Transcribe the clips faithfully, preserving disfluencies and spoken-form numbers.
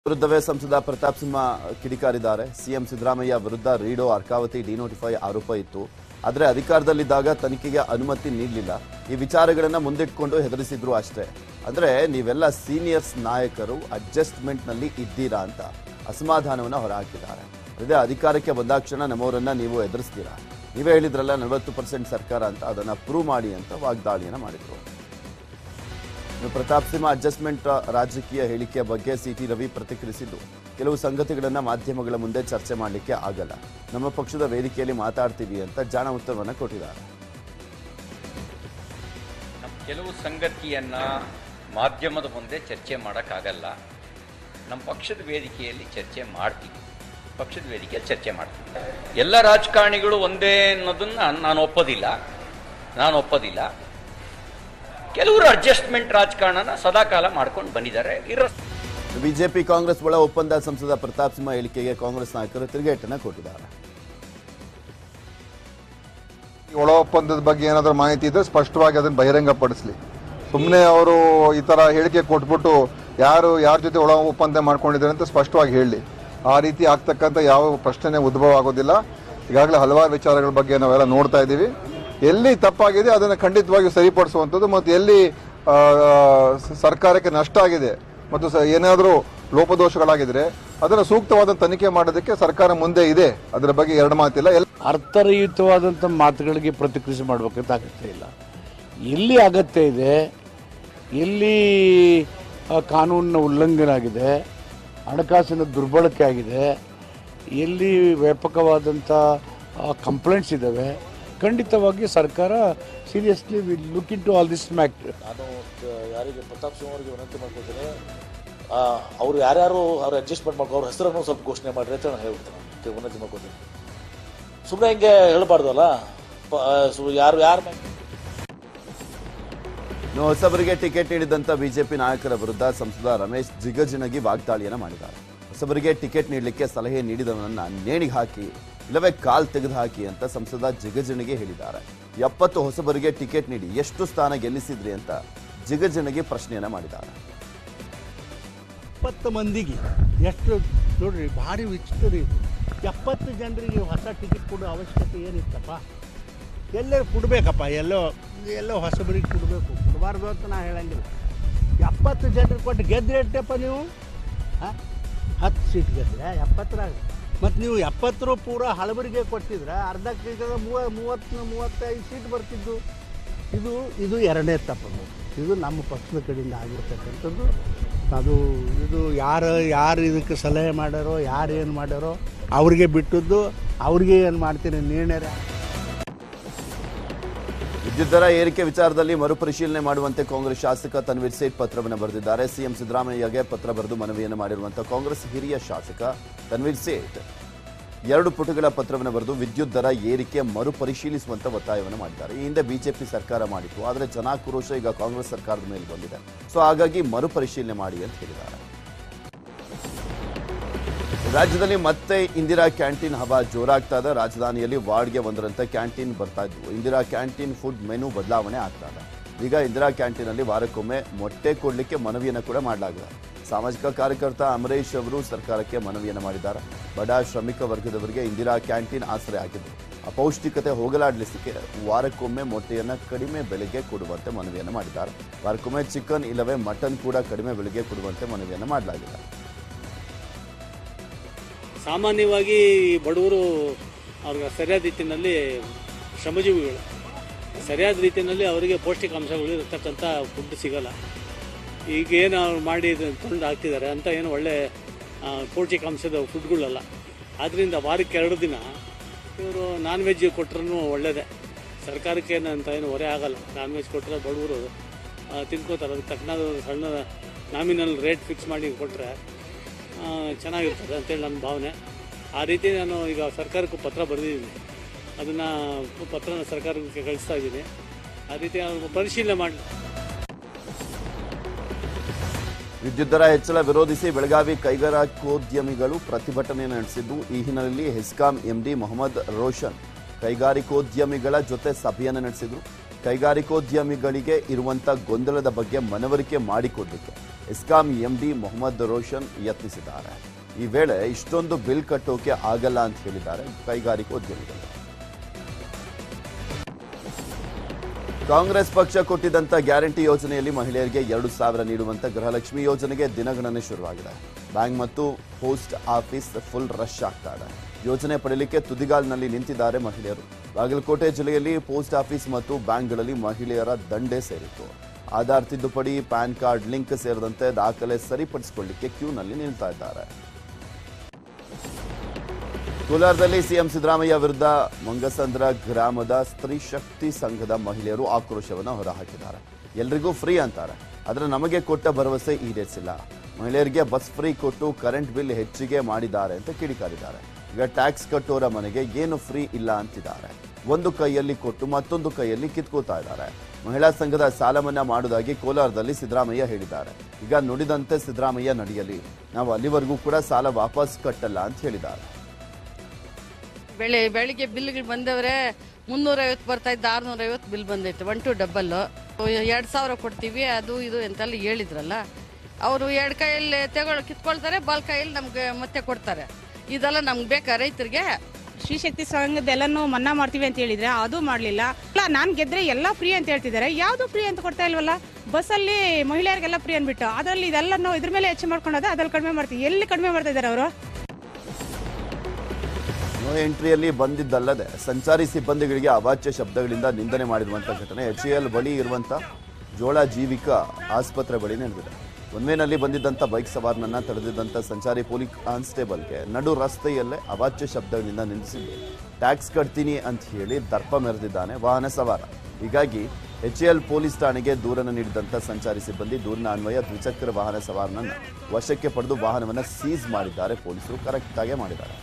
ವಿರುದ್ಧವೇ ಸಂಸದ ಪ್ರತಾಪ್ ಸಿಂಹ ಕಿಡಿಕಾರಿದ್ದಾರೆ. ಸಿಎಂ ಸಿದ್ದರಾಮಯ್ಯ ವಿರುದ್ಧ ರೀಡೋ ಅರ್ಕಾವತಿ ಡಿನೋಟಿಫೈ ಆರೋಪ ಇತ್ತು. ಆದರೆ ಅಧಿಕಾರದಲ್ಲಿದ್ದಾಗ ತನಿಖೆಗೆ ಅನುಮತಿ ನೀಡಲಿಲ್ಲ. ಈ ವಿಚಾರಗಳನ್ನ ಮುಂದಿಟ್ಕೊಂಡು ಹೆದರಿಸಿದ್ರು ಅಷ್ಟೇ. ಅಂದ್ರೆ ನೀವೆಲ್ಲ ಸೀನಿಯರ್ಸ್ ನಾಯಕರು ಅಡ್ಜಸ್ಟ್ಮೆಂಟ್ ನಲ್ಲಿ ಇದ್ದೀರಾ ಅಂತ ಅಸಮಾಧಾನವನ್ನ ಹೊರಹಾಕಿದ್ದಾರೆ. ಅದೇ ಅಧಿಕಾರಕ್ಕೆ ಬಂದಾಕ್ಷಣ ನಮ್ಮವರನ್ನ ನೀವು ಎದುರಿಸ್ತೀರಾ, ನೀವೇ ಹೇಳಿದ್ರಲ್ಲ ನಲವತ್ತು ಪರ್ಸೆಂಟ್ ಸರ್ಕಾರ ಅಂತ, ಅದನ್ನ ಪ್ರೂವ್ ಮಾಡಿ ಅಂತ ವಾಗ್ದಾಳಿಯನ್ನ ಮಾಡಿದ್ರು. ಪ್ರತಾಪ್ ಸಿಂಹ ಅಡ್ಜಸ್ಟ್ಮೆಂಟ್ ರಾಜಕೀಯ ಹೇಳಿಕೆಯ ಬಗ್ಗೆ ಸಿಟಿ ರವಿ ಪ್ರತಿಕ್ರಿಯಿಸಿದ್ದು, ಕೆಲವು ಸಂಗತಿಗಳನ್ನ ಮಾಧ್ಯಮಗಳ ಮುಂದೆ ಚರ್ಚೆ ಮಾಡಲಿಕ್ಕೆ ಆಗಲ್ಲ, ನಮ್ಮ ಪಕ್ಷದ ವೇದಿಕೆಯಲ್ಲಿ ಮಾತಾಡ್ತೀವಿ ಅಂತ ಜಾಣ ಉತ್ತರವನ್ನ ಕೊಟ್ಟಿದ್ದಾರೆ. ಕೆಲವು ಸಂಗತಿಯನ್ನ ಮಾಧ್ಯಮದ ಮುಂದೆ ಚರ್ಚೆ ಮಾಡೋಕ್ಕಾಗಲ್ಲ, ನಮ್ಮ ಪಕ್ಷದ ವೇದಿಕೆಯಲ್ಲಿ ಚರ್ಚೆ ಮಾಡ್ತೀವಿ, ಪಕ್ಷದ ವೇದಿಕೆಯಲ್ಲಿ ಚರ್ಚೆ ಮಾಡ್ತೀವಿ. ಎಲ್ಲ ರಾಜಕಾರಣಿಗಳು ಒಂದೇ ಅನ್ನೋದನ್ನ ನಾನು ಒಪ್ಪೋದಿಲ್ಲ ನಾನು ಒಪ್ಪೋದಿಲ್ಲ ಕೆಲವರು ಅಡ್ಜಸ್ಟ್ಮೆಂಟ್ ರಾಜಕಾರಣನ ಸದಾಕಾಲ ಮಾಡ್ಕೊಂಡು ಬಂದಿದ್ದಾರೆ. ಇರೋ ಬಿಜೆಪಿ ಕಾಂಗ್ರೆಸ್ ಒಳ ಒಪ್ಪಂದ ಸಂಸದ ಪ್ರತಾಪ್ ಸಿಂಹ ಹೇಳಿಕೆಗೆ ಕಾಂಗ್ರೆಸ್ ನಾಯಕರು ತಿರುಗೇಟನ್ನ ಕೊಟ್ಟಿದ್ದಾರೆ. ಒಳ ಒಪ್ಪಂದದ ಬಗ್ಗೆ ಏನಾದರೂ ಮಾಹಿತಿ ಇದ್ರೆ ಸ್ಪಷ್ಟವಾಗಿ ಅದನ್ನು ಬಹಿರಂಗಪಡಿಸಲಿ. ಸುಮ್ಮನೆ ಅವರು ಈ ತರ ಹೇಳಿಕೆ ಕೊಟ್ಬಿಟ್ಟು ಯಾರು ಯಾರ ಜೊತೆ ಒಳ ಒಪ್ಪಂದ ಮಾಡ್ಕೊಂಡಿದ್ದಾರೆ ಅಂತ ಸ್ಪಷ್ಟವಾಗಿ ಹೇಳಲಿ. ಆ ರೀತಿ ಆಗ್ತಕ್ಕಂಥ ಯಾವ ಪ್ರಶ್ನೆ ಉದ್ಭವ ಆಗೋದಿಲ್ಲ. ಈಗಾಗಲೇ ಹಲವಾರು ವಿಚಾರಗಳ ಬಗ್ಗೆ ನಾವೆಲ್ಲ ನೋಡ್ತಾ ಇದ್ದೀವಿ. ಎಲ್ಲಿ ತಪ್ಪಾಗಿದೆ ಅದನ್ನು ಖಂಡಿತವಾಗಿ ಸರಿಪಡಿಸುವಂಥದ್ದು, ಮತ್ತು ಎಲ್ಲಿ ಸರ್ಕಾರಕ್ಕೆ ನಷ್ಟ ಆಗಿದೆ ಮತ್ತು ಏನಾದರೂ ಲೋಪದೋಷಗಳಾಗಿದ್ರೆ ಅದನ್ನು ಸೂಕ್ತವಾದ ತನಿಖೆ ಮಾಡೋದಕ್ಕೆ ಸರ್ಕಾರ ಮುಂದೆ ಇದೆ. ಅದರ ಬಗ್ಗೆ ಎರಡು ಮಾತಿಲ್ಲ. ಅರ್ಥರಹಿತವಾದಂಥ ಮಾತುಗಳಿಗೆ ಪ್ರತಿಕ್ರಿಯೆ ಮಾಡಬೇಕಂತ ಅಗತ್ಯ ಇಲ್ಲ. ಎಲ್ಲಿ ಅಗತ್ಯ ಇದೆ, ಎಲ್ಲಿ ಕಾನೂನಿನ ಉಲ್ಲಂಘನೆ ಆಗಿದೆ, ಹಣಕಾಸಿನ ದುರ್ಬಳಕೆ ಆಗಿದೆ, ಎಲ್ಲಿ ವ್ಯಾಪಕವಾದಂಥ ಕಂಪ್ಲೇಂಟ್ಸ್ ಇದ್ದಾವೆ, ಖಂಡಿತವಾಗಿ ಸರ್ಕಾರ seriously will look into all this matter. ನಾನು ಯಾರಿಗೆ ಪ್ರತಾಪ್ ಸಿಂಹ ಅವರಿಗೆ ವಿನಂತಿ ಮಾಡ್ಕೊಳ್ತೇನೆ, ಅವ್ರು ಯಾರ್ಯಾರು ಅವ್ರು ಅಡ್ಜಸ್ಟ್ಮೆಂಟ್ ಮಾಡ್ಕೊ ಅವ್ರ ಹೆಸರನ್ನು ಸ್ವಲ್ಪ ಘೋಷಣೆ ಮಾಡಿರಿ ಅಂತ ನಾನು ಹೇಳ್ಬಿಡ್ತೇನೆ, ವಿನಂತಿ ಮಾಡ್ಕೊಳ್ತೇನೆ. ಸುಮ್ಮನೆ ಹಿಂಗೆ ಹೇಳಬಾರ್ದಲ್ಲ, ಯಾರು ಯಾರು ಹೊಸಬರಿಗೆ ಟಿಕೆಟ್ ನೀಡಿದಂತ ಬಿಜೆಪಿ ನಾಯಕರ ವಿರುದ್ಧ ಸಂಸದ ರಮೇಶ್ ಜಿಗಜಿಣಗಿ ವಾಗ್ದಾಳಿಯನ್ನ ಮಾಡಿದ್ದಾರೆ. ಹೊಸಬರಿಗೆ ಟಿಕೆಟ್ ನೀಡಲಿಕ್ಕೆ ಸಲಹೆ ನೀಡಿದವನನ್ನ ನೇಣಿಗೆ ಹಾಕಿ ಇಲ್ಲವೇ ಕಾಲ್ ತೆಗೆದು ಹಾಕಿ ಅಂತ ಸಂಸದ ಜಿಗಜಿಣಗಿ ಹೇಳಿದ್ದಾರೆ. ಎಪ್ಪತ್ತು ಹೊಸಬರಿಗೆ ಟಿಕೆಟ್ ನೀಡಿ ಎಷ್ಟು ಸ್ಥಾನ ಗೆಲ್ಲಿಸಿದ್ರಿ ಅಂತ ಜಿಗಜಿಣಗಿ ಪ್ರಶ್ನೆಯನ್ನ ಮಾಡಿದ್ದಾರೆ. ಎಪ್ಪತ್ತು ಮಂದಿಗೆ ಎಷ್ಟು ನೋಡ್ರಿ, ಭಾರಿ ವಿಚಿತ್ರ ರೀ. ಎಪ್ಪತ್ತು ಜನರಿಗೆ ಹೊಸ ಟಿಕೆಟ್ ಕೊಡೋ ಅವಶ್ಯಕತೆ ಏನಿತ್ತಪ್ಪ? ಎಲ್ಲೇ ಕೊಡಬೇಕಪ್ಪ, ಎಲ್ಲೋ ಎಲ್ಲೋ ಹೊಸಬರಿಗೆ ಕೊಡಬೇಕು, ಕೊಡಬಾರ್ದು ಅಂತ ನಾ ಹೇಳಂಗಿಲ್ಲ. ಎಪ್ಪತ್ತು ಜನರಿಗೆ ಕೊಟ್ಟು ಗೆದ್ದರೆ ಎಷ್ಟಪ್ಪ ನೀವು? ಹಾಂ, ಹತ್ತು ಸೀಟ್ ಗೆದ್ರೆ ಎಪ್ಪತ್ತರಾಗ, ಮತ್ತು ನೀವು ಎಪ್ಪತ್ತರ ಪೂರ ಹಳಬರಿಗೆ ಕೊಟ್ಟಿದ್ರೆ ಅರ್ಧಕ್ಕೆ ಮೂವ ಮೂವತ್ತು ಮೂವತ್ತೈದು ಸೀಟ್ ಬರ್ತಿದ್ದು. ಇದು ಇದು ಎರಡನೇ ತಪ್ಪು. ಇದು ನಮ್ಮ ಪಕ್ಷದ ಕಡೆಯಿಂದ ಆಗಿರ್ತಕ್ಕಂಥದ್ದು. ಅದು ಇದು ಯಾರು ಯಾರು ಇದಕ್ಕೆ ಸಲಹೆ ಮಾಡ್ಯಾರೋ, ಯಾರು ಏನು ಮಾಡ್ಯಾರೋ ಅವ್ರಿಗೆ ಬಿಟ್ಟದ್ದು, ಅವ್ರಿಗೆ ಏನು ಮಾಡ್ತೀನಿ ನಿರ್ಣಯ. ವಿದ್ಯುತ್ ದರ ಏರಿಕೆ ವಿಚಾರದಲ್ಲಿ ಮರುಪರಿಶೀಲನೆ ಮಾಡುವಂತೆ ಕಾಂಗ್ರೆಸ್ ಶಾಸಕ ತನ್ವೀರ್ ಸೇಠ್ ಪತ್ರವನ್ನು ಬರೆದಿದ್ದಾರೆ. ಸಿಎಂ ಸಿದ್ದರಾಮಯ್ಯಗೆ ಪತ್ರ ಬರೆದು ಮನವಿಯನ್ನು ಮಾಡಿರುವಂತಹ ಕಾಂಗ್ರೆಸ್ ಹಿರಿಯ ಶಾಸಕ ತನ್ವೀರ್ ಸೇಠ್ ಎರಡು ಪುಟಗಳ ಪತ್ರವನ್ನು ಬರೆದು ವಿದ್ಯುತ್ ದರ ಏರಿಕೆ ಮರುಪರಿಶೀಲಿಸುವಂತ ಒತ್ತಾಯವನ್ನು ಮಾಡಿದ್ದಾರೆ. ಈ ಹಿಂದೆ ಬಿಜೆಪಿ ಸರ್ಕಾರ ಮಾಡಿತ್ತು, ಆದರೆ ಜನಾಕ್ರೋಶ ಈಗ ಕಾಂಗ್ರೆಸ್ ಸರ್ಕಾರದ ಮೇಲೆ ಬಂದಿದೆ. ಸೊ ಹಾಗಾಗಿ ಮರುಪರಿಶೀಲನೆ ಮಾಡಿ ಅಂತ ಹೇಳಿದ್ದಾರೆ. ರಾಜ್ಯದಲ್ಲಿ ಮತ್ತೆ ಇಂದಿರಾ ಕ್ಯಾಂಟೀನ್ ಹವಾ ಜೋರಾಗ್ತಾ ಇದೆ. ರಾಜಧಾನಿಯಲ್ಲಿ ವಾರ್ಡ್ಗೆ ಒಂದರಂತೆ ಕ್ಯಾಂಟೀನ್ ಬರ್ತಾ ಇದ್ವು. ಇಂದಿರಾ ಕ್ಯಾಂಟೀನ್ ಫುಡ್ ಮೆನು ಬದಲಾವಣೆ ಆಗ್ತಾ ಇದೆ. ಈಗ ಇಂದಿರಾ ಕ್ಯಾಂಟೀನಲ್ಲಿ ವಾರಕ್ಕೊಮ್ಮೆ ಮೊಟ್ಟೆ ಕೊಡಲಿಕ್ಕೆ ಮನವಿಯನ್ನು ಕೂಡ ಮಾಡಲಾಗಿದೆ. ಸಾಮಾಜಿಕ ಕಾರ್ಯಕರ್ತ ಅಮರೇಶ್ ಅವರು ಸರ್ಕಾರಕ್ಕೆ ಮನವಿಯನ್ನು ಮಾಡಿದ್ದಾರೆ. ಬಡ ಶ್ರಮಿಕ ವರ್ಗದವರಿಗೆ ಇಂದಿರಾ ಕ್ಯಾಂಟೀನ್ ಆಸರೆ ಆಗಿದ್ದು, ಅಪೌಷ್ಟಿಕತೆ ಹೋಗಲಾಡಿಸಲಿಕ್ಕೆ ವಾರಕ್ಕೊಮ್ಮೆ ಮೊಟ್ಟೆಯನ್ನು ಕಡಿಮೆ ಬೆಲೆಗೆ ಕೊಡುವಂತೆ ಮನವಿಯನ್ನು ಮಾಡಿದ್ದಾರೆ. ವಾರಕ್ಕೊಮ್ಮೆ ಚಿಕನ್ ಇಲ್ಲವೇ ಮಟನ್ ಕೂಡ ಕಡಿಮೆ ಬೆಲೆಗೆ ಕೊಡುವಂತೆ ಮನವಿಯನ್ನು ಮಾಡಲಾಗಿದೆ. ಸಾಮಾನ್ಯವಾಗಿ ಬಡವರು ಅವ್ರಿಗೆ ಸರಿಯಾದ ರೀತಿಯಲ್ಲಿ ಶ್ರಮಜೀವಿಗಳು ಸರಿಯಾದ ರೀತಿಯಲ್ಲಿ ಅವರಿಗೆ ಪೌಷ್ಟಿಕಾಂಶಗಳು ಇರತಕ್ಕಂಥ ಫುಡ್ ಸಿಗೋಲ್ಲ. ಈಗೇನು ಅವ್ರು ಮಾಡಿ ತಂದು ಹಾಕ್ತಿದ್ದಾರೆ ಅಂತ ಏನು ಒಳ್ಳೆ ಪೌಷ್ಟಿಕಾಂಶದ ಫುಡ್ಗಳಲ್ಲ. ಆದ್ದರಿಂದ ವಾರಕ್ಕೆ ಎರಡು ದಿನ ಇವರು ನಾನ್ ವೆಜ್ ಕೊಟ್ಟರೂ ಒಳ್ಳೆಯದೇ. ಸರ್ಕಾರಕ್ಕೆ ಏನಂತ ಏನು ಹೊರೆ ಆಗಲ್ಲ. ನಾನ್ ವೆಜ್ ಕೊಟ್ಟರೆ ಬಡವರು ತಿನ್ಕೋತಾರೆ. ಅದಕ್ಕೆ ತಕ್ಕನಾದ ಸಣ್ಣ ನಾಮಿನಲ್ ರೇಟ್ ಫಿಕ್ಸ್ ಮಾಡಿ ಕೊಟ್ಟರೆ ಚೆನ್ನಾಗಿರ್ತದೆ ಅಂತೇಳಿ ನನ್ನ ಭಾವನೆ. ಆ ರೀತಿ ನಾನು ಈಗ ಸರ್ಕಾರಕ್ಕೂ ಪತ್ರ ಬರೆದಿದ್ದೀನಿ. ಅದನ್ನು ಪತ್ರನ ಸರ್ಕಾರಕ್ಕೆ ಕಳಿಸ್ತಾ ಇದ್ದೀನಿ. ಆ ರೀತಿ ಪರಿಶೀಲನೆ ಮಾಡಿ. ವಿದ್ಯುತ್ ದರ ಹೆಚ್ಚಳ ವಿರೋಧಿಸಿ ಬೆಳಗಾವಿ ಕೈಗಾರಿಕೋದ್ಯಮಿಗಳು ಪ್ರತಿಭಟನೆ ನಡೆಸಿದ್ದು, ಈ ಹಿನ್ನೆಲೆಯಲ್ಲಿ ಹೆಸ್ಕಾಂ ಎಂಡಿ ಮೊಹಮ್ಮದ್ ರೋಷನ್ ಕೈಗಾರಿಕೋದ್ಯಮಿಗಳ ಜೊತೆ ಸಭೆಯನ್ನು ನಡೆಸಿದರು. ಕೈಗಾರಿಕೋದ್ಯಮಿಗಳಿಗೆ ಇರುವಂಥ ಗೊಂದಲದ ಬಗ್ಗೆ ಮನವರಿಕೆ ಮಾಡಿಕೊಡಲಿಕ್ಕೆ ಇಸ್ಕಾಂ ಎಂಡಿ ಮೊಹಮ್ಮದ್ ರೋಷನ್ ಯತ್ನಿಸಿದ್ದಾರೆ. ಈ ವೇಳೆ ಇಷ್ಟೊಂದು ಬಿಲ್ ಕಟ್ಟೋಕೆ ಆಗಲ್ಲ ಅಂತ ಹೇಳಿದ್ದಾರೆ ಕೈಗಾರಿಕೋದ್ಯಮಿಗಳು. ಕಾಂಗ್ರೆಸ್ ಪಕ್ಷ ಕೊಟ್ಟಿದ್ದಂತ ಗ್ಯಾರಂಟಿ ಯೋಜನೆಯಲ್ಲಿ ಮಹಿಳೆಯರಿಗೆ ಎರಡು ಸಾವಿರ ನೀಡುವಂತ ಗೃಹಲಕ್ಷ್ಮಿ ಯೋಜನೆಗೆ ದಿನಗಣನೆ ಶುರುವಾಗಿದೆ. ಬ್ಯಾಂಕ್ ಮತ್ತು ಪೋಸ್ಟ್ ಆಫೀಸ್ ಫುಲ್ ರಶ್ ಆಗ್ತಾ ಇದೆ. ಯೋಜನೆ ಪಡೆಯಲಿಕ್ಕೆ ತುದಿಗಾಲಿನಲ್ಲಿ ನಿಂತಿದ್ದಾರೆ ಮಹಿಳೆಯರು. ಬಾಗಲಕೋಟೆ ಜಿಲ್ಲೆಯಲ್ಲಿ ಪೋಸ್ಟ್ ಆಫೀಸ್ ಮತ್ತು ಬ್ಯಾಂಕ್ಗಳಲ್ಲಿ ಮಹಿಳೆಯರ ದಂಡೇ ಸೇರಿತ್ತು. ಆಧಾರ್ ತಿದ್ದುಪಡಿ, ಪ್ಯಾನ್ ಕಾರ್ಡ್ ಲಿಂಕ್ ಸೇರಿದಂತೆ ದಾಖಲೆ ಸರಿಪಡಿಸಿಕೊಳ್ಳಿಕ್ಕೆ ಕ್ಯೂನಲ್ಲಿ ನಿಲ್ತಾ ಇದ್ದಾರೆ. ಕೋಲಾರದಲ್ಲಿ ಸಿಎಂ ಸಿದ್ದರಾಮಯ್ಯ ವಿರುದ್ಧ ಮಂಗಸಂದ್ರ ಗ್ರಾಮದ ಸ್ತ್ರೀ ಶಕ್ತಿ ಸಂಘದ ಮಹಿಳೆಯರು ಆಕ್ರೋಶವನ್ನು ಹೊರಹಾಕಿದ್ದಾರೆ. ಎಲ್ರಿಗೂ ಫ್ರೀ ಅಂತಾರೆ, ಆದರೆ ನಮಗೆ ಕೊಟ್ಟ ಭರವಸೆ ಈಡೇರಿಸಿಲ್ಲ. ಮಹಿಳೆಯರಿಗೆ ಬಸ್ ಫ್ರೀ ಕೊಟ್ಟು ಕರೆಂಟ್ ಬಿಲ್ ಹೆಚ್ಚಿಗೆ ಮಾಡಿದ್ದಾರೆ ಅಂತ ಕಿಡಿಕಾರಿದ್ದಾರೆ. ಈಗ ಟ್ಯಾಕ್ಸ್ ಕಟ್ಟೋರ ಮನೆಗೆ ಏನು ಫ್ರೀ ಇಲ್ಲ ಅಂತಿದ್ದಾರೆ. ಒಂದು ಕೈಯಲ್ಲಿ ಕೊಟ್ಟು ಮತ್ತೊಂದು ಕೈಯಲ್ಲಿ ಕಿತ್ಕೋತಾ ಇದ್ದಾರೆ. ಮಹಿಳಾ ಸಂಘದ ಸಾಲ ಮನ್ನಾ ಮಾಡುವುದಾಗಿ ಕೋಲಾರದಲ್ಲಿ ಸಿದ್ದರಾಮಯ್ಯ ಹೇಳಿದ್ದಾರೆ. ಈಗ ನುಡಿದಂತೆ ಸಿದ್ದರಾಮಯ್ಯ ನಡೆಯಲಿ, ನಾವು ಅಲ್ಲಿವರೆಗೂ ಕೂಡ ಸಾಲ ವಾಪಸ್ ಕಟ್ಟಲ್ಲ ಅಂತ ಹೇಳಿದ್ದಾರೆ. ಬೆಳೆ ಬೆಳಿಗ್ಗೆ ಬಿಲ್ಗಳು ಬಂದವ್ರೆ ಮುನ್ನೂರೈವತ್ತು ಬರ್ತಾ ಇದ್ದ ಆರ್ನೂರೈವತ್ತು ಬಿಲ್ ಬಂದೈತೆ. ಒನ್ ಟು ಡಬಲ್ ಎರಡು ಸಾವಿರ ಕೊಡ್ತೀವಿ ಅದು ಇದು ಎಂತೆಲ್ಲ ಹೇಳಿದ್ರಲ್ಲ. ಅವರು ಎರಡು ಕೈಯಲ್ಲಿ ತಗೊಳ್ ಕಿತ್ಕೊಳ್ತಾರೆ, ಬಾಲ್ ಕೈಯಲ್ಲಿ ನಮ್ಗೆ ಮತ್ತೆ ಕೊಡ್ತಾರೆ. ಇದೆಲ್ಲ ನಮ್ಗೆ ಬೇಕಾ ರೈತರಿಗೆ? ಶ್ರೀಶಕ್ತಿ ಸಂಘದೆಲ್ಲನೂ ಮನ್ನಾ ಮಾಡ್ತೀವಿ ಅಂತ ಹೇಳಿದ್ರೆ ಅದು ಮಾಡಲಿಲ್ಲ. ಇಲ್ಲ ನಾನು ಗೆದ್ರೆ ಎಲ್ಲ ಫ್ರೀ ಅಂತ ಹೇಳ್ತಿದ್ದಾರೆ, ಯಾವುದು ಫ್ರೀ ಅಂತ ಕೊಡ್ತಾ ಇಲ್ವಲ್ಲ. ಬಸ್ಸಲ್ಲಿ ಮಹಿಳೆಯರಿಗೆಲ್ಲ ಫ್ರೀ ಅಂದ್ಬಿಟ್ಟು ಅದರಲ್ಲಿ ಇದೆಲ್ಲ ನಾವು ಇದ್ರ ಮೇಲೆ ಹೆಚ್ಚು ಮಾಡ್ಕೊಂಡೋದ ಅದ್ರಲ್ಲಿ ಕಡಿಮೆ ಮಾಡ್ತೀವಿ. ಎಲ್ಲಿ ಕಡಿಮೆ ಮಾಡ್ತಾ ಇದ್ದಾರೆ ಅವರು? ನೋ ಎಂಟ್ರಿಯಲ್ಲಿ ಬಂದಿದ್ದಲ್ಲದೆ ಸಂಚಾರಿ ಸಿಬ್ಬಂದಿಗಳಿಗೆ ಅವಾಚ್ಯ ಶಬ್ದಗಳಿಂದ ನಿಂದನೆ ಮಾಡಿರುವಂತಹ ಘಟನೆ ಎಚ್ ಎಲ್ ಬಳಿ ಇರುವಂತ ಜೋಳ ಜೀವಿಕ ಆಸ್ಪತ್ರೆ ಬಳಿ ನಡೆದಿದೆ. ಒನ್ವೇನಲ್ಲಿ ಬಂದಿದ್ದಂಥ ಬೈಕ್ ಸವಾರನನ್ನ ತಡೆದಿದ್ದಂಥ ಸಂಚಾರಿ ಪೊಲೀಸ್ ಕಾನ್ಸ್ಟೇಬಲ್ಗೆ ನಡು ರಸ್ತೆಯಲ್ಲೇ ಅವಾಚ್ಯ ಶಬ್ದಗಳಿಂದ ನಿಂದಿಸಿದ್ದು ಟ್ಯಾಕ್ಸ್ ಕಟ್ತೀನಿ ಅಂತ ಹೇಳಿ ದರ್ಪ ಮೆರೆದಿದ್ದಾನೆ ವಾಹನ ಸವಾರ. ಹೀಗಾಗಿ ಎಚ್ ಎಲ್ ಪೊಲೀಸ್ ಠಾಣೆಗೆ ದೂರನ್ನು ನೀಡಿದಂಥ ಸಂಚಾರಿ ಸಿಬ್ಬಂದಿ ದೂರಿನ ಅನ್ವಯ ದ್ವಿಚಕ್ರ ವಾಹನ ಸವಾರನನ್ನು ವಶಕ್ಕೆ ಪಡೆದು ವಾಹನವನ್ನು ಸೀಸ್ ಮಾಡಿದ್ದಾರೆ. ಪೊಲೀಸರು ಕರೆಕ್ಟ್ ಆಗೇ ಮಾಡಿದ್ದಾರೆ.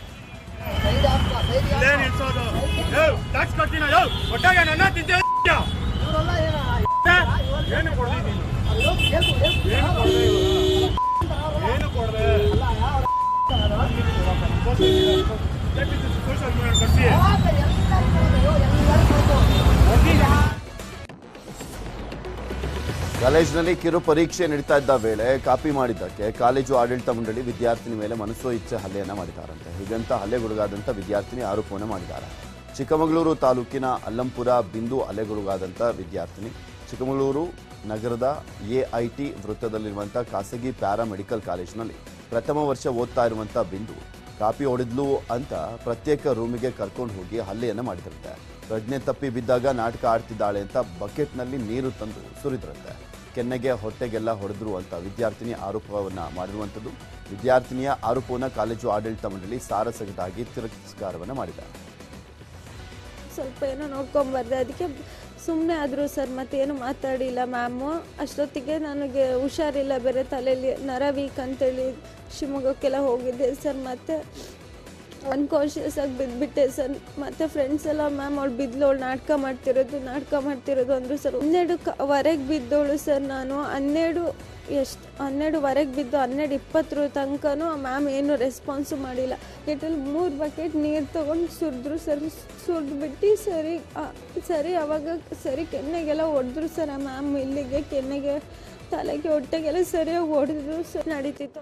ಕಾಲೇಜಿನಲ್ಲಿ ಕಿರು ಪರೀಕ್ಷೆ ನಡೀತಾ ಇದ್ದ ವೇಳೆ ಕಾಪಿ ಮಾಡಿದ್ದಕ್ಕೆ ಕಾಲೇಜು ಆಡಳಿತ ಮಂಡಳಿ ವಿದ್ಯಾರ್ಥಿನಿ ಮೇಲೆ ಮನಸೋ ಇಚ್ಛೆ ಹಲ್ಲೆಯನ್ನ ಮಾಡಿದ್ದಾರಂತೆ. ಹೀಗಂತ ಹಲ್ಲೆಗೊಳಗಾದಂಥ ವಿದ್ಯಾರ್ಥಿನಿ ಆರೋಪವನ್ನು ಮಾಡಿದ್ದಾರೆ. ಚಿಕ್ಕಮಗಳೂರು ತಾಲೂಕಿನ ಅಲ್ಲಂಪುರ ಬಿಂದು ಹಲ್ಲೆಗೊಳಗಾದಂಥ ವಿದ್ಯಾರ್ಥಿನಿ ಚಿಕ್ಕಮಗಳೂರು ನಗರದ ಎಐಟಿ ವೃತ್ತದಲ್ಲಿರುವಂಥ ಖಾಸಗಿ ಪ್ಯಾರಾಮೆಡಿಕಲ್ ಕಾಲೇಜಿನಲ್ಲಿ ಪ್ರಥಮ ವರ್ಷ ಓದ್ತಾ ಇರುವಂಥ ಬಿಂದು ಕಾಪಿ ಹೊಡೆದ್ಲು ಅಂತ ಪ್ರತ್ಯೇಕ ರೂಮಿಗೆ ಕರ್ಕೊಂಡು ಹೋಗಿ ಹಲ್ಲೆಯನ್ನು ಮಾಡಿದ್ರಂತೆ. ಪ್ರಜ್ಞೆ ತಪ್ಪಿ ಬಿದ್ದಾಗ ನಾಟಕ ಆಡ್ತಿದ್ದಾಳೆ ಅಂತ ಬಕೆಟ್ನಲ್ಲಿ ನೀರು ತಂದು ಸುರಿದ್ರಂತೆ. ಕೆನ್ನೆಗೆ ಹೊಟ್ಟೆಗೆಲ್ಲ ಹೊಡೆದ್ರು ಅಂತ ವಿದ್ಯಾರ್ಥಿನಿ ಆರೋಪವನ್ನು ಮಾಡಿರುವಂಥದ್ದು. ವಿದ್ಯಾರ್ಥಿನಿಯ ಆರೋಪವನ್ನು ಕಾಲೇಜು ಆಡಳಿತ ಮಂಡಳಿ ಸಾರಸಗಟಾಗಿ ತಿರಸ್ಕಾರವನ್ನು ಮಾಡಿದ್ದಾರೆ. ಸ್ವಲ್ಪ ಏನೋ ನೋಡ್ಕೊಂಬರ್ದೆ, ಅದಕ್ಕೆ ಸುಮ್ಮನೆ ಆದರು ಸರ್. ಮತ್ತೇನು ಮಾತಾಡಿಲ್ಲ ಮ್ಯಾಮು. ಅಷ್ಟೊತ್ತಿಗೆ ನನಗೆ ಹುಷಾರಿಲ್ಲ, ಬೇರೆ ತಲೆಯಲ್ಲಿ ನರ ವೀಕ್ ಅಂತೇಳಿ ಶಿವಮೊಗ್ಗಕ್ಕೆಲ್ಲ ಹೋಗಿದ್ದೆ ಸರ್. ಮತ್ತು ಅನ್ಕಾನ್ಷಿಯಸ್ ಆಗಿ ಬಿದ್ದುಬಿಟ್ಟೆ ಸರ್. ಮತ್ತು ಫ್ರೆಂಡ್ಸ್ ಎಲ್ಲ ಮ್ಯಾಮ್ ಅವಳು ಬಿದ್ದಲು, ಅವಳು ನಾಟಕ ಮಾಡ್ತಿರೋದು ನಾಟಕ ಮಾಡ್ತಿರೋದು ಅಂದರು ಸರ್. ಹನ್ನೆರಡು ವರೆಗೆ ಬಿದ್ದವಳು ಸರ್. ನಾನು ಹನ್ನೆರಡು ಎಷ್ಟು ಹನ್ನೆರಡುವರೆಗೆ ಬಿದ್ದು ಹನ್ನೆರಡು ಇಪ್ಪತ್ತರ ತನಕನೂ ಆ ಮ್ಯಾಮ್ ಏನು ರೆಸ್ಪಾನ್ಸು ಮಾಡಿಲ್ಲ. ಕೆಟ್ಟಲ್ಲಿ ಮೂರು ಬಕೆಟ್ ನೀರು ತೊಗೊಂಡು ಸುರಿದ್ರು ಸರ್. ಸುರಿದ್ಬಿಟ್ಟು ಸರಿ ಸರಿ ಅವಾಗ ಸರಿ ಕೆನ್ನೆಗೆಲ್ಲ ಹೊಡೆದ್ರು ಸರ್. ಆ ಮ್ಯಾಮ್ ಇಲ್ಲಿಗೆ ಕೆನ್ನೆಗೆ ತಲೆಗೆ ಹೊಟ್ಟೆಗೆಲ್ಲ ಸರಿಯಾಗಿ ಹೊಡೆದ್ರು ಸರ್. ನಡೀತಿತ್ತು.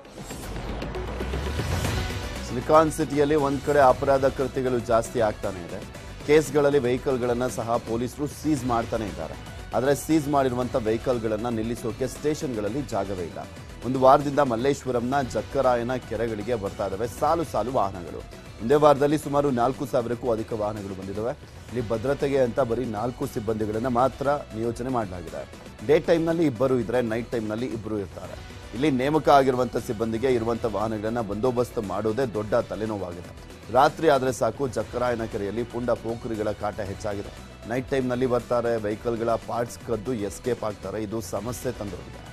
ಸಿಲಿಕಾನ್ ಸಿಟಿಯಲ್ಲಿ ಒಂದ್ ಕಡೆ ಅಪರಾಧ ಕೃತ್ಯಗಳು ಜಾಸ್ತಿ ಆಗ್ತಾನೆ ಇದೆ. ಕೇಸ್ಗಳಲ್ಲಿ ವೆಹಿಕಲ್ಗಳನ್ನು ಸಹ ಪೊಲೀಸರು ಸೀಸ್ ಮಾಡ್ತಾನೆ ಇದ್ದಾರೆ. ಆದರೆ ಸೀಸ್ ಮಾಡಿರುವಂಥ ವೆಹಿಕಲ್ಗಳನ್ನು ನಿಲ್ಲಿಸೋಕೆ ಸ್ಟೇಷನ್ಗಳಲ್ಲಿ ಜಾಗವೇ ಇಲ್ಲ. ಒಂದು ವಾರದಿಂದ ಮಲ್ಲೇಶ್ವರಂನ ಜಕ್ಕರಾಯನ ಕೆರೆಗಳಿಗೆ ಬರ್ತಾ ಇದ್ದಾವೆ ಸಾಲು ಸಾಲು ವಾಹನಗಳು. ಒಂದೇ ವಾರದಲ್ಲಿ ಸುಮಾರು ನಾಲ್ಕು ಸಾವಿರಕ್ಕೂ ಅಧಿಕ ವಾಹನಗಳು ಬಂದಿದ್ದಾವೆ. ಇಲ್ಲಿ ಭದ್ರತೆಗೆ ಅಂತ ಬರೀ ನಾಲ್ಕು ಸಿಬ್ಬಂದಿಗಳನ್ನು ಮಾತ್ರ ನಿಯೋಜನೆ ಮಾಡಲಾಗಿದೆ. ಡೇ ಟೈಮ್ನಲ್ಲಿ ಇಬ್ಬರು ಇದ್ರೆ, ನೈಟ್ ಟೈಮ್ನಲ್ಲಿ ಇಬ್ಬರು ಇರ್ತಾರೆ. ಇಲ್ಲಿ ನೇಮಕ ಆಗಿರುವಂಥ ಸಿಬ್ಬಂದಿಗೆ ಇರುವಂಥ ವಾಹನಗಳನ್ನು ಬಂದೋಬಸ್ತ್ ಮಾಡೋದೇ ದೊಡ್ಡ ತಲೆನೋವಾಗಿದೆ. ರಾತ್ರಿ ಆದರೆ ಸಾಕು ಜಕ್ಕರಾಯನ ಕೆರೆಯಲ್ಲಿ ಪುಂಡ ಪೋಖರಿಗಳ ಕಾಟ ಹೆಚ್ಚಾಗಿದೆ. ನೈಟ್ ಟೈಮ್ನಲ್ಲಿ ಬರ್ತಾರೆ, ವೆಹಿಕಲ್ಗಳ ಪಾರ್ಟ್ಸ್ ಕದ್ದು ಎಸ್ಕೇಪ್ ಆಗ್ತಾರೆ. ಇದು ಸಮಸ್ಯೆ ತಂದೊಡ್ಡಿದೆ.